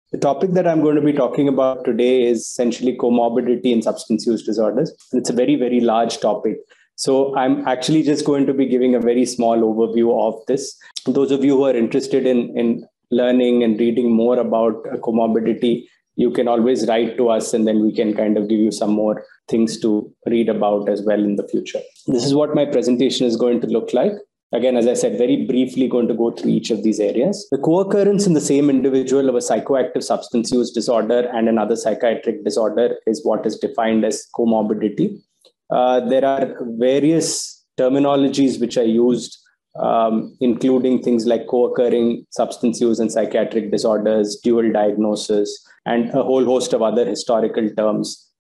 The topic that I'm going to be talking about today is essentially comorbidity in substance use disorders. It's a very, very large topic. So I'm actually just going to be giving a very small overview of this. Those of you who are interested in learning and reading more about comorbidity, you can always write to us and then we can kind of give you some more things to read about as well in the future. This is what my presentation is going to look like. Again, as I said, very briefly going to go through each of these areas. The co-occurrence in the same individual of a psychoactive substance use disorder and another psychiatric disorder is what is defined as comorbidity. There are various terminologies which are used, including things like co-occurring substance use and psychiatric disorders, dual diagnosis, and a whole host of other historical terms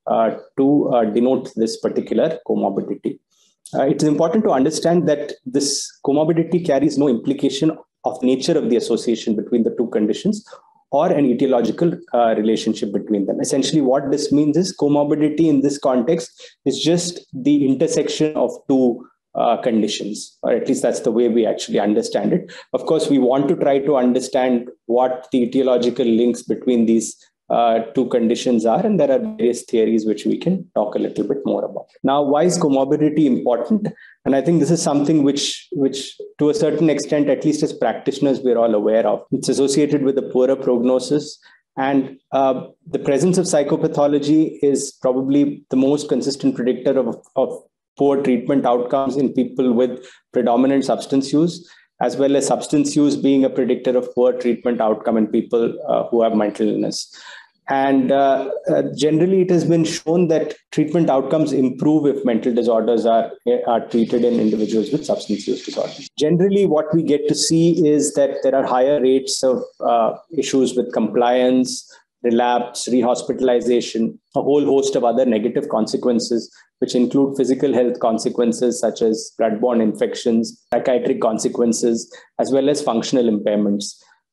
to denote this particular comorbidity. It's important to understand that this comorbidity carries no implication of nature of the association between the two conditions or an etiological relationship between them. Essentially, what this means is comorbidity in this context is just the intersection of two conditions, or at least that's the way we actually understand it. Of course, we want to try to understand what the etiological links between these two conditions are, and there are various theories which we can talk a little bit more about. Now, why is comorbidity important? And I think this is something which to a certain extent, at least as practitioners, we're all aware of. It's associated with a poorer prognosis, and the presence of psychopathology is probably the most consistent predictor of poor treatment outcomes in people with predominant substance use, as well as substance use being a predictor of poor treatment outcome in people who have mental illness. And generally, it has been shown that treatment outcomes improve if mental disorders are treated in individuals with substance use disorders. Generally, what we get to see is that there are higher rates of issues with compliance, relapse, rehospitalization, a whole host of other negative consequences, which include physical health consequences such as bloodborne infections, psychiatric consequences, as well as functional impairments,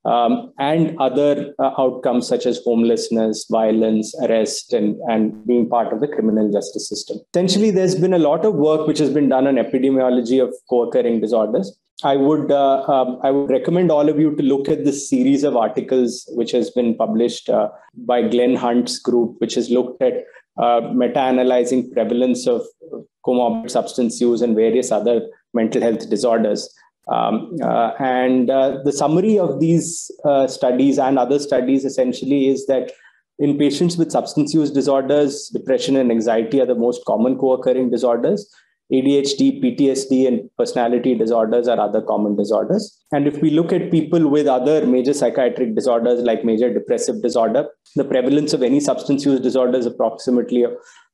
and other outcomes such as homelessness, violence, arrest, and being part of the criminal justice system. Essentially, there's been a lot of work which has been done on epidemiology of co-occurring disorders. I would recommend all of you to look at this series of articles which has been published by Glenn Hunt's group, which has looked at meta-analyzing prevalence of comorbid substance use and various other mental health disorders. The summary of these studies and other studies essentially is that in patients with substance use disorders, depression and anxiety are the most common co-occurring disorders. ADHD, PTSD, and personality disorders are other common disorders. And if we look at people with other major psychiatric disorders like major depressive disorder, the prevalence of any substance use disorder is approximately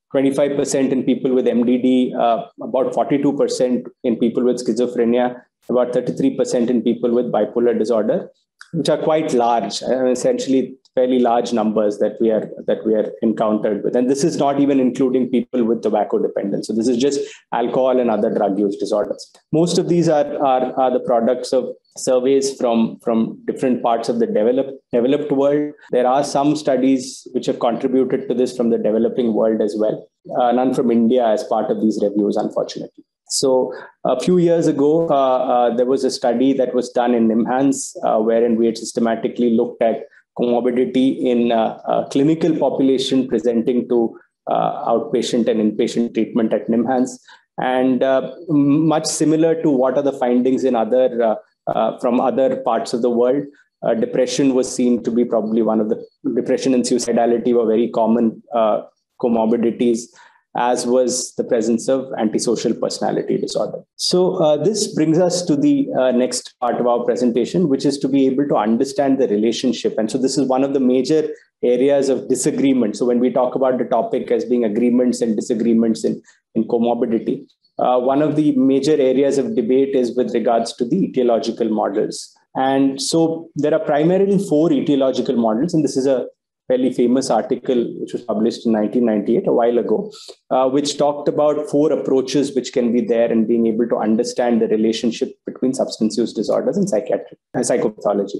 25% in people with MDD, about 42% in people with schizophrenia, about 33% in people with bipolar disorder, which are quite large, essentially fairly large numbers that we are encountered with. And this is not even including people with tobacco dependence. So this is just alcohol and other drug use disorders. Most of these are the products of surveys from different parts of the developed world. There are some studies which have contributed to this from the developing world as well. None from India as part of these reviews, unfortunately. So a few years ago, there was a study that was done in NIMHANS, wherein we had systematically looked at comorbidity in a clinical population presenting to outpatient and inpatient treatment at NIMHANS. And much similar to what are the findings in from other parts of the world, depression was seen to be probably one of the depression and suicidality were very common comorbidities, as was the presence of antisocial personality disorder. So this brings us to the next part of our presentation, which is to be able to understand the relationship. And so this is one of the major areas of disagreement. So when we talk about the topic as being agreements and disagreements in comorbidity, one of the major areas of debate is with regards to the etiological models. And so there are primarily 4 etiological models, and this is a fairly famous article which was published in 1998, a while ago, which talked about 4 approaches which can be there in being able to understand the relationship between substance use disorders and psychopathology.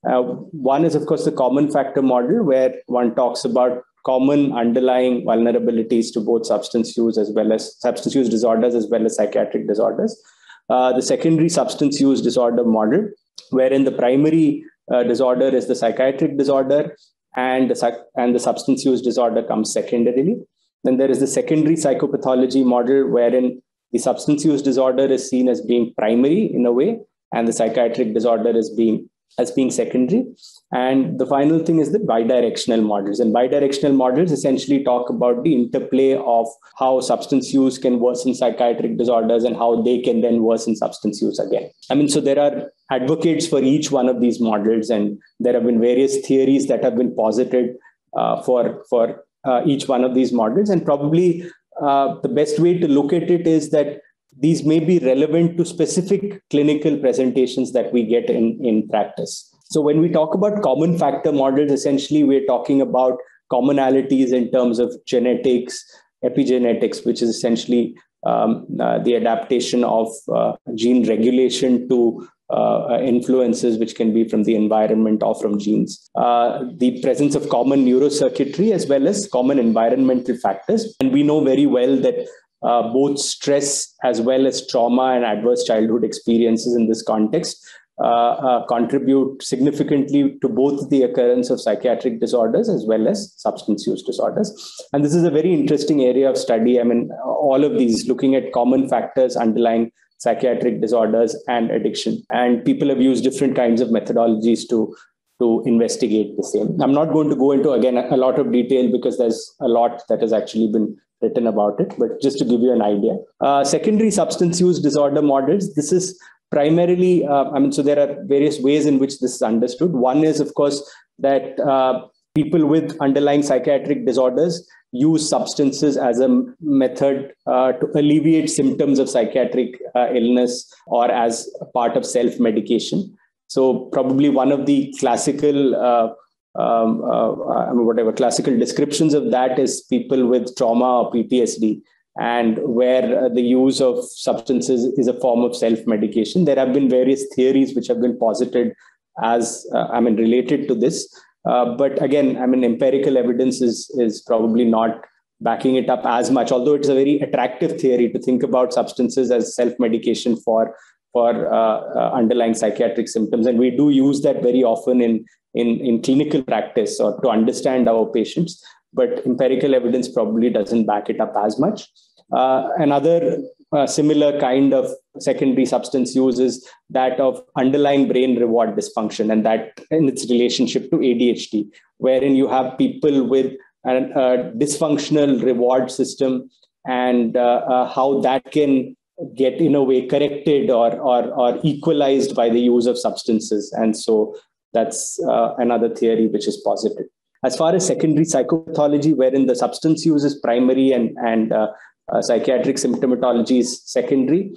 One is, of course, the common factor model, where one talks about common underlying vulnerabilities to both substance use disorders as well as psychiatric disorders. The secondary substance use disorder model, wherein the primary disorder is the psychiatric disorder, and the substance use disorder comes secondarily. Then there is the secondary psychopathology model, wherein the substance use disorder is seen as being primary in a way, and the psychiatric disorder as being secondary. And the final thing is the bidirectional models. And bidirectional models essentially talk about the interplay of how substance use can worsen psychiatric disorders and how they can then worsen substance use again. So there are advocates for each one of these models, and there have been various theories that have been posited for each one of these models. And probably the best way to look at it is that these may be relevant to specific clinical presentations that we get in practice. So when we talk about common factor models, essentially we're talking about commonalities in terms of genetics, epigenetics, which is essentially the adaptation of gene regulation to influences which can be from the environment or from genes, the presence of common neurocircuitry as well as common environmental factors. And we know very well that both stress as well as trauma and adverse childhood experiences in this context contribute significantly to both the occurrence of psychiatric disorders as well as substance use disorders. And this is a very interesting area of study. All of these looking at common factors underlying psychiatric disorders and addiction. And people have used different kinds of methodologies to investigate the same. I'm not going to go into, again, a lot of detail because there's a lot that has actually been written about it, but just to give you an idea. Secondary substance use disorder models, this is primarily, so there are various ways in which this is understood. One is, of course, that people with underlying psychiatric disorders use substances as a method to alleviate symptoms of psychiatric illness or as a part of self-medication. So probably one of the classical classical descriptions of that is people with trauma or PTSD, and where the use of substances is a form of self-medication. There have been various theories which have been posited as, related to this. But again, empirical evidence is probably not backing it up as much, although it's a very attractive theory to think about substances as self-medication for underlying psychiatric symptoms. And we do use that very often in clinical practice or to understand our patients, but empirical evidence probably doesn't back it up as much. Another similar kind of secondary substance use is that of underlying brain reward dysfunction, and that in its relationship to ADHD, wherein you have people with a dysfunctional reward system and how that can get in a way corrected or equalized by the use of substances. And so that's another theory which is posited. As far as secondary psychopathology, wherein the substance use is primary and psychiatric symptomatology is secondary.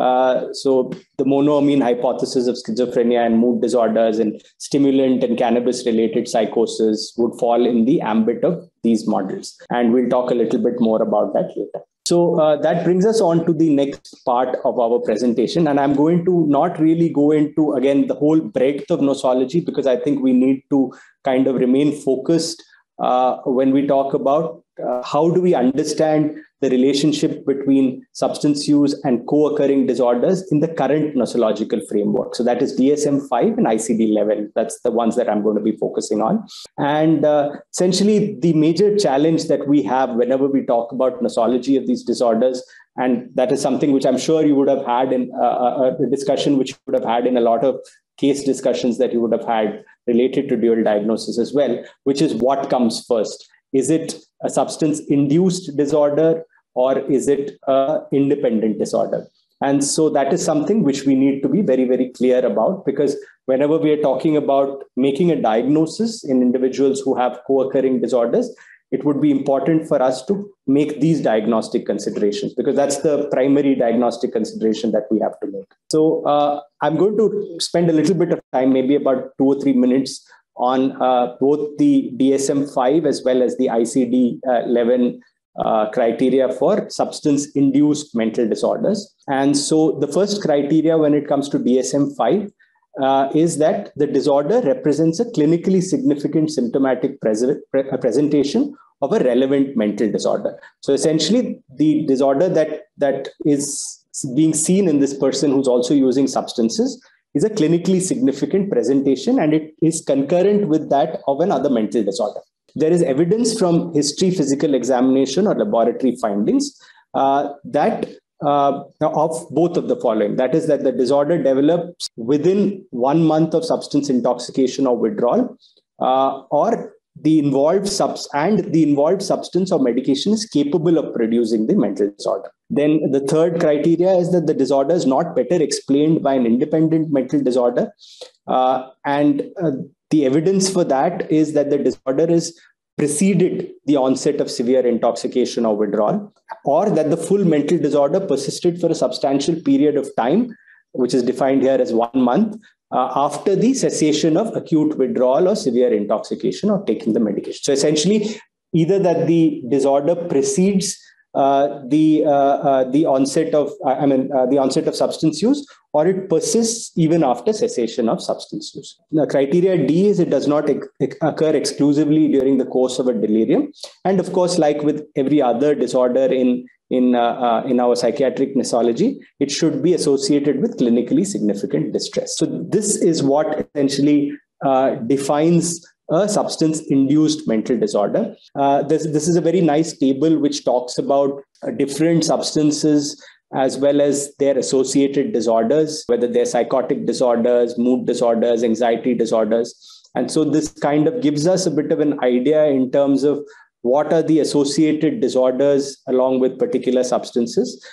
So the monoamine hypothesis of schizophrenia and mood disorders and stimulant and cannabis-related psychosis would fall in the ambit of these models. And we'll talk a little bit more about that later. So that brings us on to the next part of our presentation. And I'm going to not really go into, again, the whole breadth of nosology, because I think we need to kind of remain focused when we talk about how do we understand the relationship between substance use and co-occurring disorders in the current nosological framework. So that is DSM-5 and ICD-11. That's the ones that I'm going to be focusing on. And essentially, the major challenge that we have whenever we talk about nosology of these disorders, and that is something which I'm sure you would have had in a discussion which you would have had in a lot of case discussions that you would have had related to dual diagnosis as well, which is what comes first. Is it a substance-induced disorder or is it an independent disorder? And so that is something which we need to be very, very clear about, because whenever we are talking about making a diagnosis in individuals who have co-occurring disorders, it would be important for us to make these diagnostic considerations, because that's the primary diagnostic consideration that we have to make. So I'm going to spend a little bit of time, maybe about 2 or 3 minutes, on both the DSM-5 as well as the ICD-11 criteria for substance-induced mental disorders. And so the first criteria when it comes to DSM-5 is that the disorder represents a clinically significant symptomatic presentation of a relevant mental disorder. So essentially, the disorder that is being seen in this person who's also using substances is a clinically significant presentation, and it is concurrent with that of another mental disorder. There is evidence from history, physical examination, or laboratory findings that of both of the following. That is, that the disorder develops within 1 month of substance intoxication or withdrawal, or the involved substance or medication is capable of producing the mental disorder. Then the third criteria is that the disorder is not better explained by an independent mental disorder. And the evidence for that is that the disorder is preceded the onset of severe intoxication or withdrawal, or that the full mental disorder persisted for a substantial period of time, which is defined here as 1 month, after the cessation of acute withdrawal or severe intoxication or taking the medication. So essentially, either that the disorder precedes the onset of substance use, or it persists even after cessation of substance use. The criteria D is it does not occur exclusively during the course of a delirium, and of course, like with every other disorder in our psychiatric nosology, it should be associated with clinically significant distress. So this is what essentially defines a substance-induced mental disorder. This is a very nice table which talks about different substances as well as their associated disorders, whether they're psychotic disorders, mood disorders, anxiety disorders. And so this kind of gives us a bit of an idea in terms of what are the associated disorders along with particular substances,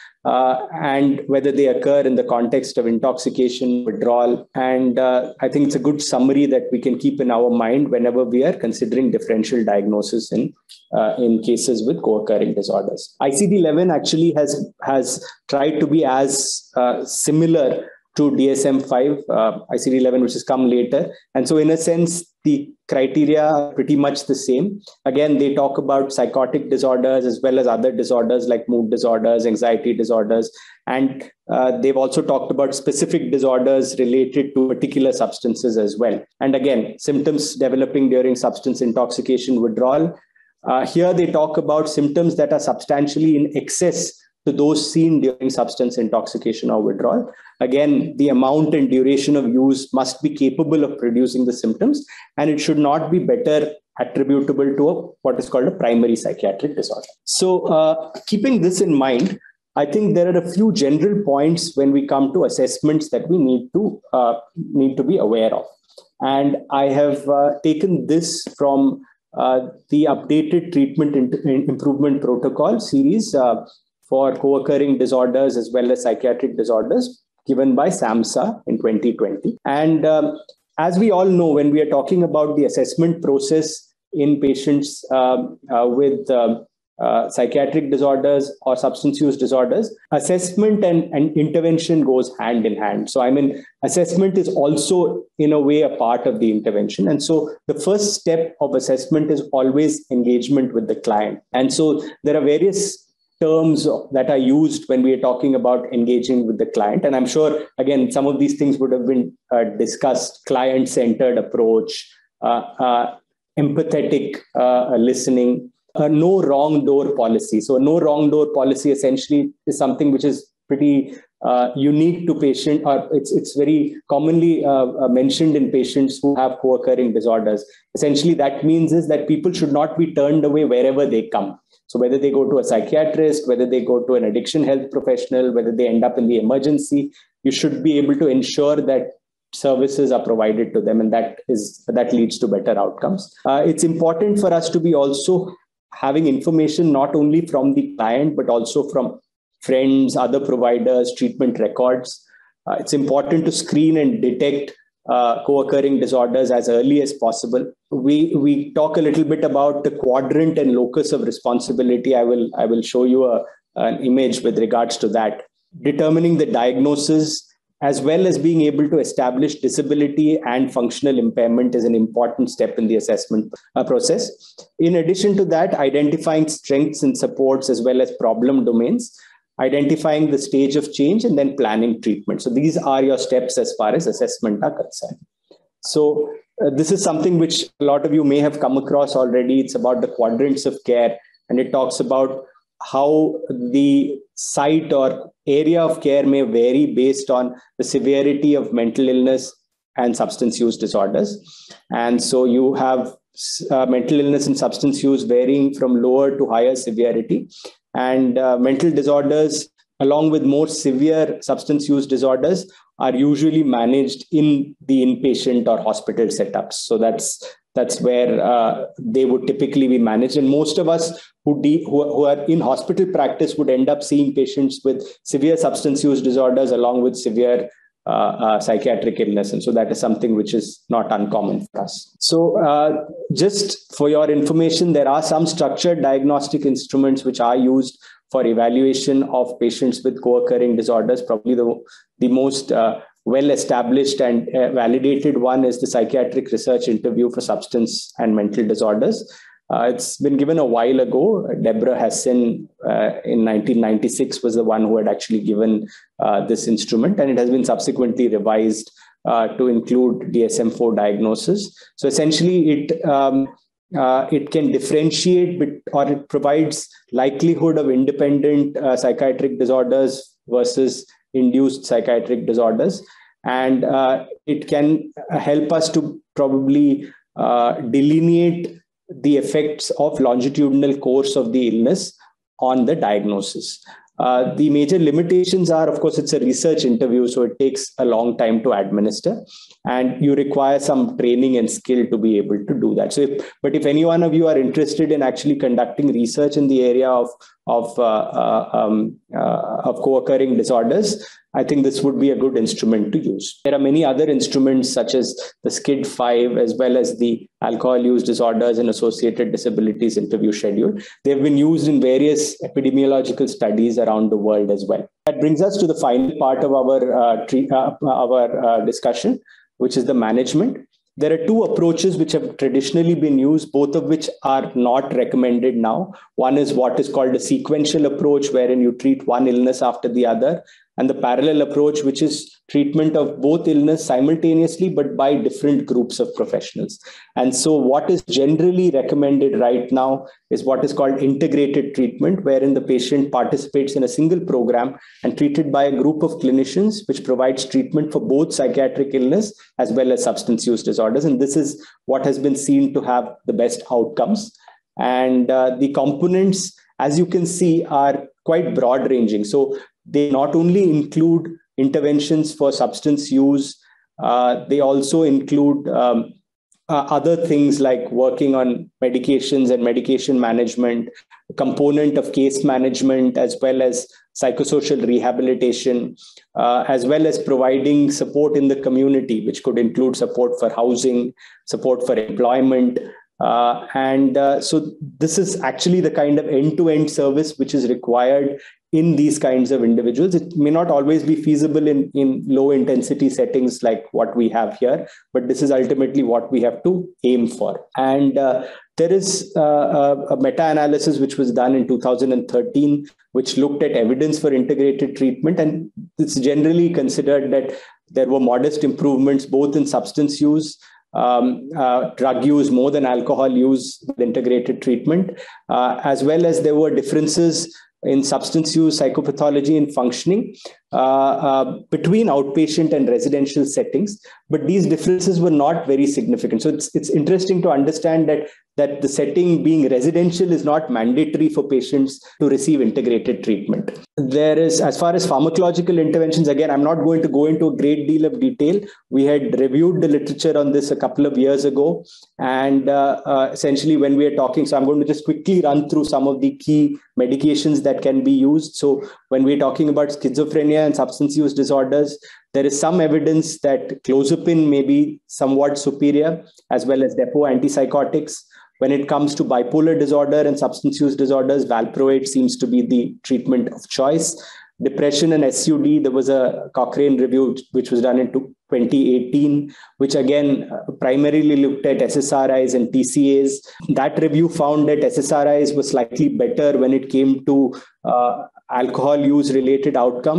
and whether they occur in the context of intoxication, withdrawal. And I think it's a good summary that we can keep in our mind whenever we are considering differential diagnosis in cases with co-occurring disorders. ICD-11 actually has tried to be as similar to DSM-5, ICD-11, which has come later. And so in a sense, the criteria are pretty much the same. Again, they talk about psychotic disorders as well as other disorders like mood disorders, anxiety disorders. And they've also talked about specific disorders related to particular substances as well. And again, symptoms developing during substance intoxication, withdrawal. Here they talk about symptoms that are substantially in excess to those seen during substance intoxication or withdrawal. Again, the amount and duration of use must be capable of producing the symptoms, and it should not be better attributable to what is called a primary psychiatric disorder. So keeping this in mind, I think there are a few general points when we come to assessments that we need to be aware of. And I have taken this from the updated treatment improvement protocol series for co-occurring disorders as well as psychiatric disorders given by SAMHSA in 2020. And as we all know, when we are talking about the assessment process in patients with psychiatric disorders or substance use disorders, assessment and intervention goes hand in hand. So, assessment is also in a way a part of the intervention. And so the first step of assessment is always engagement with the client. And so there are various terms that are used when we are talking about engaging with the client. And I'm sure, again, some of these things would have been discussed: client-centered approach, empathetic listening, no wrong door policy. So a no wrong door policy essentially is something which is pretty unique to patient, or it's very commonly mentioned in patients who have co-occurring disorders. Essentially, that means is that people should not be turned away wherever they come. So whether they go to a psychiatrist, whether they go to an addiction health professional, whether they end up in the emergency, you should be able to ensure that services are provided to them, and that leads to better outcomes. It's important for us to be also having information not only from the client, but also from friends, other providers, treatment records. It's important to screen and detect co-occurring disorders as early as possible. We talk a little bit about the quadrant and locus of responsibility. I will show you an image with regards to that. Determining the diagnosis as well as being able to establish disability and functional impairment is an important step in the assessment process. In addition to that, identifying strengths and supports as well as problem domains, identifying the stage of change, and then planning treatment. So these are your steps as far as assessment are concerned. So this is something which a lot of you may have come across already. It's about the quadrants of care, and it talks about how the site or area of care may vary based on the severity of mental illness and substance use disorders. And so you have mental illness and substance use varying from lower to higher severity. And mental disorders, along with more severe substance use disorders, are usually managed in the inpatient or hospital setups. So that's where they would typically be managed. And most of us who are in hospital practice would end up seeing patients with severe substance use disorders along with severe psychiatric illness. And so that is something which is not uncommon for us. So just for your information, there are some structured diagnostic instruments which are used for evaluation of patients with co-occurring disorders. Probably the most well-established and validated one is the psychiatric research interview for substance and mental disorders. It's been given a while ago. Deborah Hassan in 1996 was the one who had actually given this instrument, and it has been subsequently revised to include DSM-4 diagnosis. So essentially, it can differentiate or it provides likelihood of independent psychiatric disorders versus induced psychiatric disorders. And it can help us to probably delineate the effects of longitudinal course of the illness on the diagnosis. The major limitations are, of course, it's a research interview, so it takes a long time to administer, and you require some training and skill to be able to do that. So, if any one of you are interested in actually conducting research in the area of co-occurring disorders, I think this would be a good instrument to use. There are many other instruments such as the SCID-5 as well as the alcohol use disorders and associated disabilities interview schedule. They've been used in various epidemiological studies around the world as well. That brings us to the final part of our discussion, which is the management. There are two approaches which have traditionally been used, both of which are not recommended now. One is what is called a sequential approach, wherein you treat one illness after the other, and the parallel approach, which is treatment of both illness simultaneously, but by different groups of professionals. And so what is generally recommended right now is what is called integrated treatment, wherein the patient participates in a single program and treated by a group of clinicians, which provides treatment for both psychiatric illness as well as substance use disorders. And this is what has been seen to have the best outcomes. And the components, as you can see, are quite broad ranging. So they not only include interventions for substance use, they also include other things like working on medications and medication management, a component of case management, as well as psychosocial rehabilitation, as well as providing support in the community, which could include support for housing, support for employment. So this is actually the kind of end-to-end service which is required in these kinds of individuals. It may not always be feasible in low intensity settings like what we have here, but this is ultimately what we have to aim for. And there is a meta-analysis which was done in 2013, which looked at evidence for integrated treatment. And it's generally considered that there were modest improvements both in substance use, drug use more than alcohol use with integrated treatment, as well as there were differences in substance use, psychopathology, and functioning between outpatient and residential settings. But these differences were not very significant. So it's interesting to understand that the setting being residential is not mandatory for patients to receive integrated treatment. There is, as far as pharmacological interventions, again, I'm not going to go into a great deal of detail. We had reviewed the literature on this a couple of years ago. And essentially when we are talking, so I'm going to just quickly run through some of the key medications that can be used. So when we're talking about schizophrenia and substance use disorders, there is some evidence that clozapine may be somewhat superior, as well as depot antipsychotics. When it comes to bipolar disorder and substance use disorders, valproate seems to be the treatment of choice. Depression and SUD, there was a Cochrane review which was done in 2018, which again primarily looked at SSRIs and TCAs. That review found that SSRIs were slightly better when it came to alcohol use related outcomes,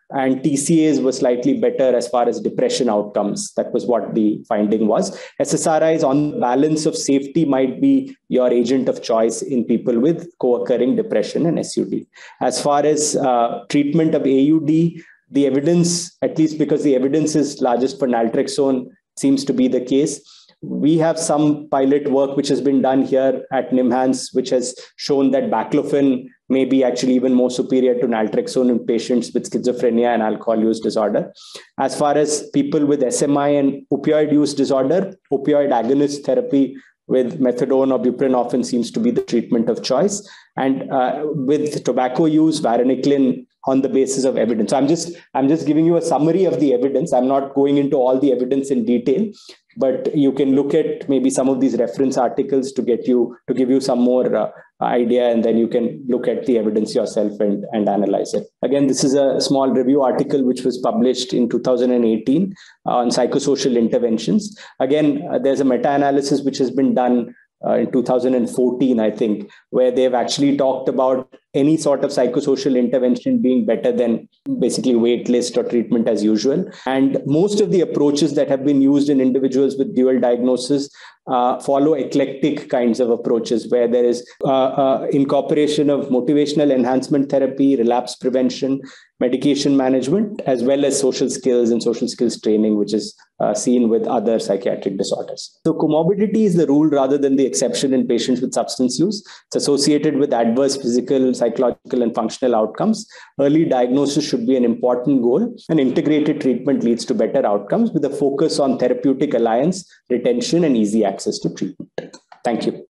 and TCAs were slightly better as far as depression outcomes. That was what the finding was. SSRIs on the balance of safety might be your agent of choice in people with co-occurring depression and SUD. As far as treatment of AUD, the evidence, at least because the evidence is largest for naltrexone, seems to be the case. We have some pilot work which has been done here at NIMHANS, which has shown that baclofen may be actually even more superior to naltrexone in patients with schizophrenia and alcohol use disorder. As far as people with SMI and opioid use disorder, opioid agonist therapy with methadone or buprenorphine seems to be the treatment of choice. And with tobacco use, varenicline on the basis of evidence. I'm just giving you a summary of the evidence. I'm not going into all the evidence in detail, but you can look at maybe some of these reference articles to give you some more idea, and then you can look at the evidence yourself and analyze it. Again, this is a small review article which was published in 2018 on psychosocial interventions. Again, there's a meta-analysis which has been done in 2014, I think, where they've actually talked about any sort of psychosocial intervention being better than basically wait list or treatment as usual. And most of the approaches that have been used in individuals with dual diagnosis follow eclectic kinds of approaches, where there is incorporation of motivational enhancement therapy, relapse prevention, medication management, as well as social skills and social skills training, which is seen with other psychiatric disorders. So comorbidity is the rule rather than the exception in patients with substance use. It's associated with adverse physical, psychological, and functional outcomes. Early diagnosis should be an important goal, and integrated treatment leads to better outcomes with a focus on therapeutic alliance, retention, and easy access to treatment. Thank you.